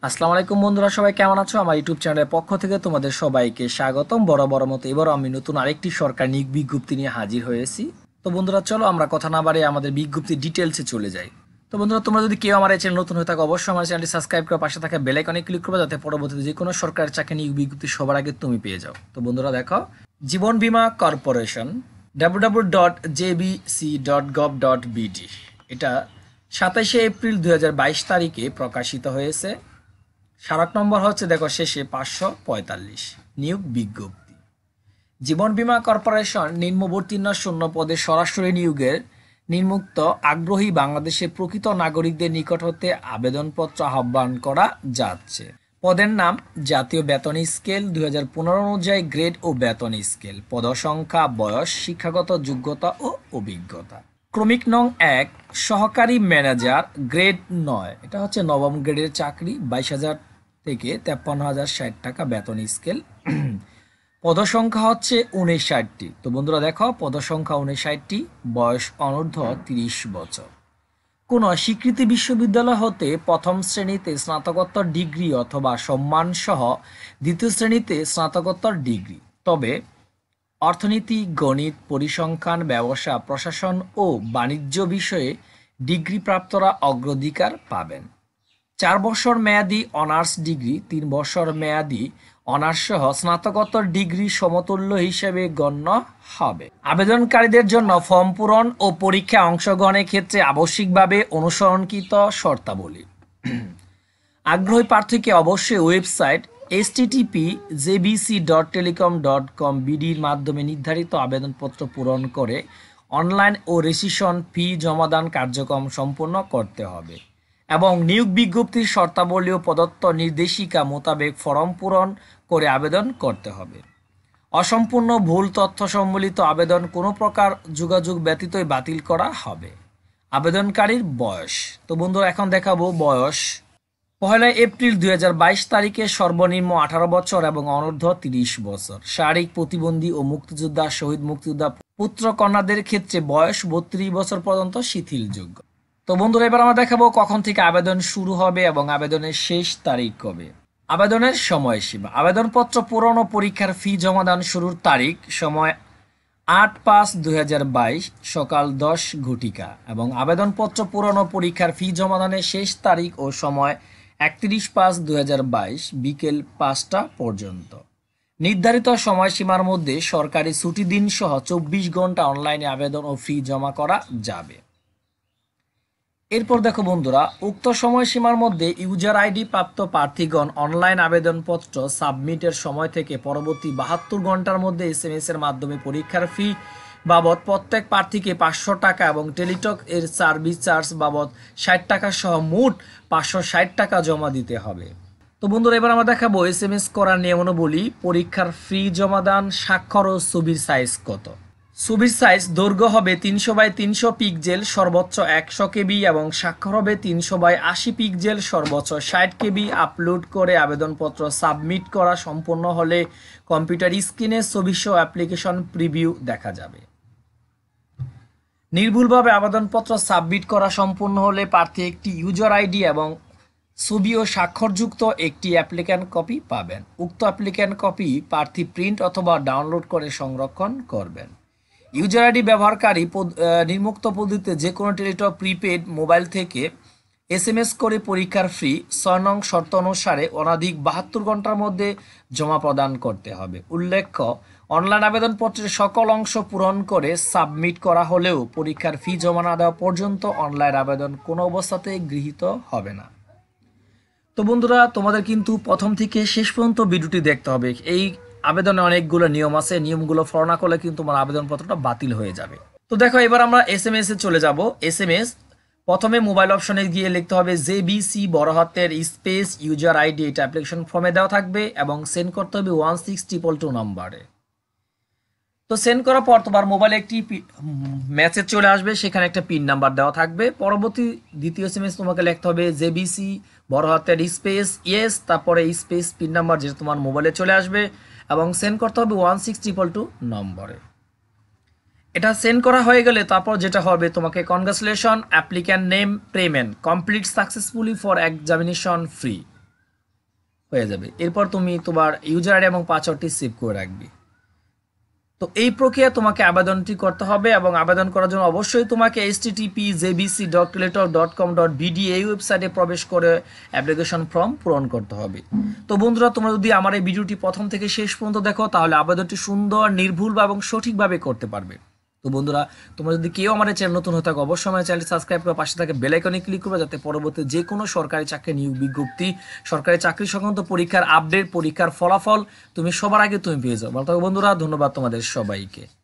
আসসালামু আলাইকুম বন্ধুরা, সবাই কেমন আছো? আমার ইউটিউব চ্যানেলের পক্ষ থেকে তোমাদের সবাইকে স্বাগতম। বড় মতো এবারও আমি নতুন আরেকটি সরকার নিয়োগ বিজ্ঞপ্তি নিয়ে হাজির হয়েছি। তো বন্ধুরা, চলো আমরা কথা না বাড়িয়ে আমাদের বিজ্ঞপ্তির ডিটেলসে চলে যাই। তো বন্ধুরা, তোমরা যদি কেউ আমার এই চ্যানেল নতুন হয়ে থাকো, অবশ্যই আমার চ্যানেলটি সাবস্ক্রাইব করে পাশে থাকা বেল আইকনে ক্লিক করবে, যাতে পরবর্তীতে যে কোনো সরকারি চাকরি নিয়োগ বিজ্ঞপ্তি সবার আগে তুমি পেয়ে যাও। তো বন্ধুরা দেখো, জীবন বীমা কর্পোরেশন www.jbc.gov.bd এটা 27শে এপ্রিল 2022 তারিখে প্রকাশিত হয়েছে। স্মারক নম্বর হচ্ছে দেখো শেষে 545। নিয়োগ বিজ্ঞপ্তি। জীবন বীমা কর্পোরেশন নিম্নবর্তীর্ণ শূন্য পদে সরাসরি নিয়োগের নিম্মুক্ত আগ্রহী বাংলাদেশের প্রকৃত নাগরিকদের নিকট হতে আবেদনপত্র আহ্বান করা যাচ্ছে। পদের নাম জাতীয় বেতন স্কেল 2015 অনুযায়ী গ্রেড ও বেতন স্কেল, পদসংখ্যা, বয়স, শিক্ষাগত যোগ্যতা ও অভিজ্ঞতা। ক্রমিক নং 1 সহকারী ম্যানেজার গ্রেড 9, এটা হচ্ছে নবম গ্রেডের চাকরি, 22,000 থেকে 53,060 টাকা বেতন স্কেল। পদসংখ্যা হচ্ছে 59টি। তো বন্ধুরা দেখো, পদসংখ্যা 59টি, বয়স অনূর্ধ্ব 30 বছর। কোনো স্বীকৃতি বিশ্ববিদ্যালয় হতে প্রথম শ্রেণীতে স্নাতকোত্তর ডিগ্রি অথবা সম্মানসহ দ্বিতীয় শ্রেণীতে স্নাতকোত্তর ডিগ্রি, তবে অর্থনীতি, গণিত, পরিসংখ্যান, ব্যবসা, প্রশাসন ও বাণিজ্য বিষয়ে ডিগ্রিপ্রাপ্তরা অগ্রাধিকার পাবেন। 4 বছর মেয়াদি অনার্স ডিগ্রি, 3 বছর মেয়াদি অনার্সসহ স্নাতকোত্তর ডিগ্রি সমতুল্য হিসেবে গণ্য হবে। আবেদনকারীদের জন্য ফর্ম পূরণ ও পরীক্ষায় অংশগ্রহণের ক্ষেত্রে আবশ্যিকভাবে অনুসরণকৃত শর্তাবলী। আগ্রহী প্রার্থীকে অবশ্যই ওয়েবসাইট http://jbc.telecom.com/bd-র মাধ্যমে নির্ধারিত আবেদনপত্র পূরণ করে অনলাইন ও রেজিস্ট্রেশন ফি জমাদান কার্যক্রম সম্পন্ন করতে হবে এবং নিয়োগ বিজ্ঞপ্তির শর্তাবলী ও প্রদত্ত নির্দেশিকা মোতাবেক ফরম পূরণ করে আবেদন করতে হবে। অসম্পূর্ণ ভুল তথ্য সম্বলিত আবেদন কোনো প্রকার যোগাযোগ ব্যতীতই বাতিল করা হবে। আবেদনকারীর বয়স। তো বন্ধুরা, এখন দেখাবো বয়স। 1 এপ্রিল 2022 তারিখে সর্বনিম্ন 18 বছর এবং অনূর্ধ্ব 30 বছর। শারীরিক প্রতিবন্ধী ও মুক্তিযোদ্ধা, শহীদ মুক্তিযোদ্ধা পুত্র কন্যাদের ক্ষেত্রে বয়স 32 বছর পর্যন্ত শিথিলযোগ্য। তো বন্ধুরা, এবার আমরা দেখাবো কখন থেকে আবেদন শুরু হবে এবং আবেদনের শেষ তারিখ কবে। আবেদনের সময়সীমা। আবেদনপত্র পূরণ ও পরীক্ষার ফি জমাদান শুরুর তারিখ সময় 8/5/2022 সকাল 10 ঘটিকা এবং আবেদনপত্র পূরণ ও পরীক্ষার ফি জমাদানের শেষ তারিখ ও সময় 31/5/2022 বিকেল 5টা পর্যন্ত। নির্ধারিত সময়সীমার মধ্যে সরকারি ছুটি দিন সহ 24 ঘন্টা অনলাইনে আবেদন ও ফি জমা করা যাবে। এরপর দেখো বন্ধুরা, উক্ত সময়সীমার মধ্যে ইউজার আইডি প্রাপ্ত প্রার্থীগণ অনলাইন আবেদনপত্র সাবমিটের সময় থেকে পরবর্তী 72 ঘন্টার মধ্যে SMS এর মাধ্যমে পরীক্ষার ফি বাবদ প্রত্যেক প্রার্থীকে 500 টাকা এবং টেলিটক এর সার্ভিস চার্জ বাবদ 60 টাকা সহ মোট 560 টাকা জমা দিতে হবে। তো বন্ধুরা, এবার আমরা দেখাবো SMS করার নিয়মাবলী। পরীক্ষার ফি জমাদান, স্বাক্ষর ও ছবির সাইজ কত। ছবির সাইজ দৈর্ঘ্য হবে 300x300 পিক্সেল, সর্বোচ্চ 100 কেবি এবং স্বাক্ষর হবে 300x80 পিক্সেল, সর্বোচ্চ 60 কেবি। আপলোড করে আবেদনপত্র সাবমিট করা সম্পূর্ণ হলে কম্পিউটার স্ক্রিনে ছবিসহ অ্যাপ্লিকেশন প্রিভিউ দেখা যাবে। নির্ভুলভাবে আবেদনপত্র সাবমিট করা সম্পূর্ণ হলে প্রার্থী একটি ইউজার আইডি এবং ছবি ও স্বাক্ষরযুক্ত একটি অ্যাপ্লিক্যান্ট কপি পাবেন। উক্ত অ্যাপ্লিক্যান্ট কপি প্রার্থী প্রিন্ট অথবা ডাউনলোড করে সংরক্ষণ করবেন। ইউজার আইডি ব্যবহারকারী নিম্নোক্ত পদ্ধতিতে যে কোনো টেলিটক প্রিপেড মোবাইল থেকে SMS করে পরীক্ষার ফি 6 নং শর্ত অনুসারে অনধিক 72 ঘন্টার মধ্যে জমা প্রদান করতে হবে। উল্লেখ্য, অনলাইন আবেদনপত্রের সকল অংশ পূরণ করে সাবমিট করা হলেও পরীক্ষার ফি জমা না দেওয়া পর্যন্ত অনলাইন আবেদন কোনো অবস্থাতেই গৃহীত হবে না। তো বন্ধুরা, তোমাদের কিন্তু প্রথম থেকে শেষ পর্যন্ত ভিডিওটি দেখতে হবে। এই আবেদনে অনেকগুলো নিয়ম আছে, নিয়মগুলো ফলো না করলে কিন্তু তোমার আবেদনপত্রটা বাতিল হয়ে যাবে। তো দেখো, এবার আমরা SMS এ চলে যাব। SMS প্রথমে মোবাইল অপশনে গিয়ে লিখতে হবে JBC বড় হাতের স্পেস ইউজার আইডি, এটা অ্যাপ্লিকেশন ফর্মে দেওয়া থাকবে এবং সেন্ড করতে হবে 16222 নম্বরে। তো সেন্ড করার পর তোমার মোবাইলে একটি মেসেজ চলে আসবে, সেখানে একটা পিন নাম্বার দেওয়া থাকবে। পরবর্তী দ্বিতীয় SMS তোমাকে লিখতে হবে JBC বড় হাতের স্পেস ইয়েস, তারপরে স্পেস পিন নাম্বার যেটা তোমার মোবাইলে চলে আসবে এবং সেন্ড করতে হবে 16222 নম্বরে। এটা সেন্ড করা হয়ে গেলে তারপর যেটা হবে, তোমাকে congratulation applicant name payment complete successfully for examination free হয়ে যাবে। এরপর তুমি তোমার ইউজার আইডি এবং পাসওয়ার্ডটি সেভ করে রাখবে। তো এই প্রক্রিয়া তোমাকে আবেদনটি করতে হবে এবং আবেদন করার জন্য অবশ্যই তোমাকে http://jbc.teletalk.com.bd এই ওয়েবসাইটে প্রবেশ করে অ্যাপ্লিকেশন ফর্ম পূরণ করতে হবে। তো বন্ধুরা, তোমরা যদি আমার এই ভিডিওটি প্রথম থেকে শেষ পর্যন্ত দেখো তাহলে আবেদনটি সুন্দর, নির্ভুল এবং সঠিকভাবে করতে পারবে। তো বন্ধুরা, তোমরা যদি কেউ আমার চ্যানেল নতুন হয়ে থাকো অবশ্যই আমার চ্যানেলটি সাবস্ক্রাইব করে পাশে থাকে বেল আইকনে ক্লিক করবে, যাতে পরবর্তী যে কোনো সরকারি চাকরি নিয়োগ বিজ্ঞপ্তি, সরকারি চাকরি সংক্রান্ত পরীক্ষার আপডেট, পরীক্ষার ফলাফল তুমি সবার আগে তুমি পেয়ে যাও। ভালো থাকো বন্ধুরা, ধন্যবাদ তোমাদের সবাইকে।